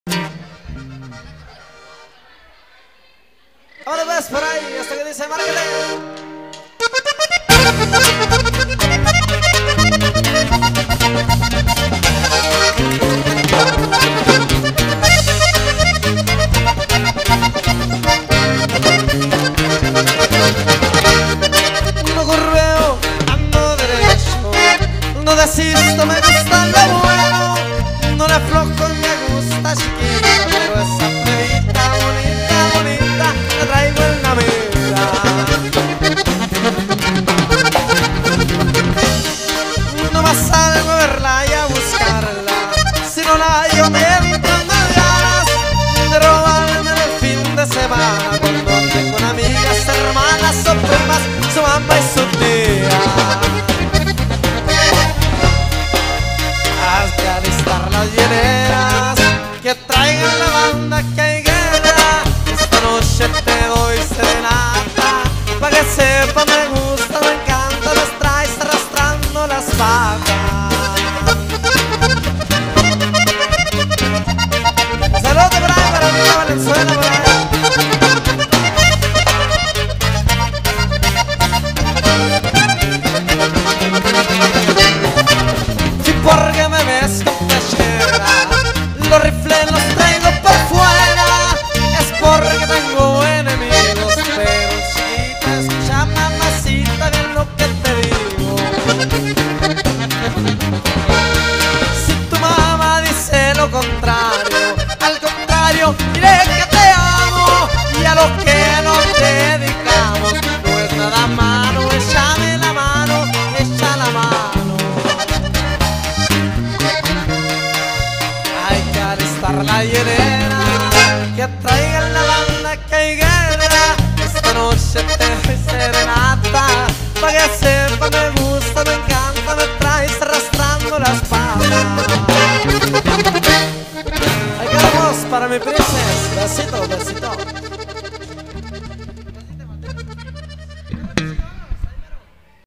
Ahora ves por ahí, hasta que dice márquete. No curveo, ando derecho, no desisto, me gusta lo bueno, no le aflojo, me gusta chiquita, pero esa plebita bonita, bonita, la traigo en la mira. No más salgo a verla y a buscarla, si no la hallo me entran ganas de robarme el fin de semana, cuando ande con amigas, hermanas o primas, su mamá y su tía. Haz de alistar las hieleras, que traigan la banda, que hay guerra. Esta noche te doy serenata, pa' que sepa me gusta, me encanta, las traes arrastrando las patas. Saludos por ahí para mí, Valenzuela, por ahí. Si porque me ves con cachera, los rifles los traigo por fuera, es porque tengo enemigos, pero chiquita, escucha mamacita bien lo que te digo. Si tu mamá dice lo contrario, al contrario diré que te amo, y a lo que nos dedicamos no es nada malo, échame la mano, echa la mano. Hay que alistar la hielera, que traigan la banda, que hay guerra. Esta noche te doy serenata, pa' que sepa me gusta, me encanta, me traes arrastrando las patas. Ahí quedamos para mi princesa, besito, besito.